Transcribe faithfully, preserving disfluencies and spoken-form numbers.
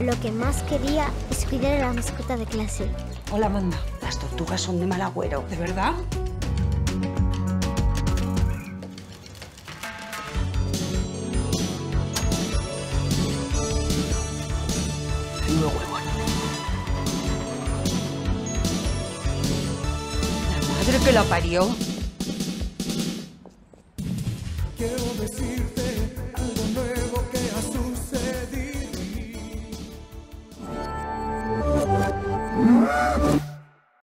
Lo que más quería es cuidar a la mascota de clase. Hola, Amanda. Las tortugas son de mal agüero. ¿De verdad? Menudo huevón. La madre que la parió. Quiero decir